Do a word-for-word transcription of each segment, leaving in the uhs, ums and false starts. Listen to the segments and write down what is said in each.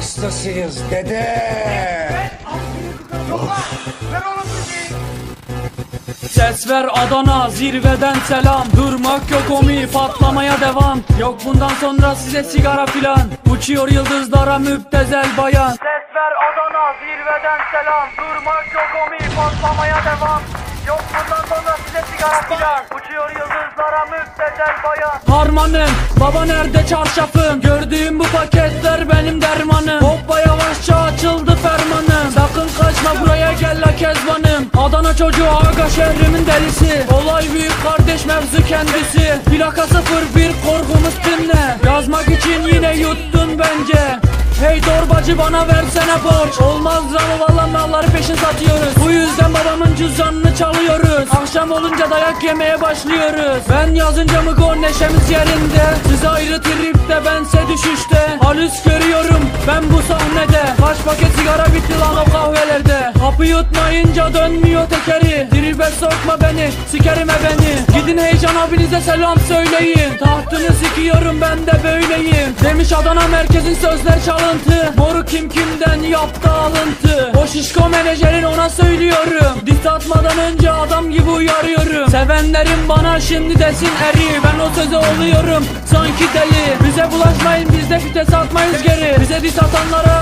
hastasıyız dede. Ses ver Adana, zirveden selam. Durmak yok omi, patlamaya devam. Yok bundan sonra size sigara filan. Uçuyor yıldızlara müptezel bayan. Ses ver Adana, zirveden selam. Durmak yok omi, patlamaya devam. Yok bundan sonra size sigara filan. Uçuyor yıldızlara müptezel bayan. Harmanım, baba nerede çarşafın? Gördüğüm bu paketler benim dermanım. Hoppa yavaşça açıldı fermanım. Sakın kaçma buraya gel la kezbanım. Adana çocuğu aga şehrimin delisi. Olay büyük kardeş mevzu kendisi. Plaka sıfır bir korkumuz dinle. Yazmak için yine yuttun bence. Hey torbacı bana versene borç. Olmaz drama valla malları peşin satıyoruz. Bu yüzden babamın cüzdanını çalıyoruz. Akşam olunca dayak yemeye başlıyoruz. Ben yazınca mı gol neşemiz yerinde. Siz ayrı tripte bense düşüşte. Halüs görüyorum ben bu sahnede. Kaç paket sigara bitti lan o kahvelerde. Hapı yutmayınca dönmüyor tekeri. Tribe sokma beni sikerime beni. Gidin heyecan abinize selam söyleyin. Tahtını sikiyorum ben de böyleyim. Demiş Adana merkezin sözler çalın. Moru kim kimden yaptı alıntı. O şişko menajerin ona söylüyorum. Dis atmadan önce adam gibi uyarıyorum. Sevenlerim bana şimdi desin eri. Ben o söze oluyorum sanki deli. Bize bulaşmayın biz de fites atmayız geri. Bize dis atanlara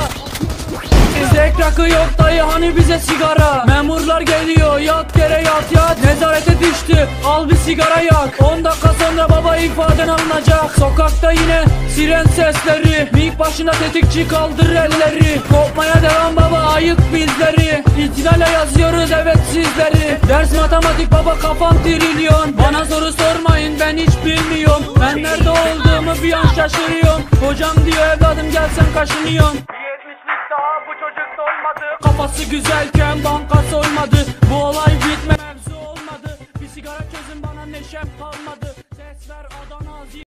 zevk rakı yok dayı hani bize sigara. Memurlar geliyor yat yere yat yat. Nezarete düştü al bir sigara yak. On dakika sonra baba ifaden alınacak. Sokakta yine siren sesleri. Mik başına tetikçi kaldır elleri. Kopmaya devam baba ayık bizleri. İhtilale yazıyoruz evet sizleri. Ders matematik baba kafam trilyon. Bana soru sormayın ben hiç bilmiyorum. Ben nerede olduğumu bir an şaşırıyorum. Hocam diyor evladım gel sen kaşınıyorsun. Daha bu çocuk dolmadı. Kafası güzelken banka soymadı. Bu olay bitme mevzu olmadı. Bir sigara çözün bana neşem kalmadı. Ses ver Adana.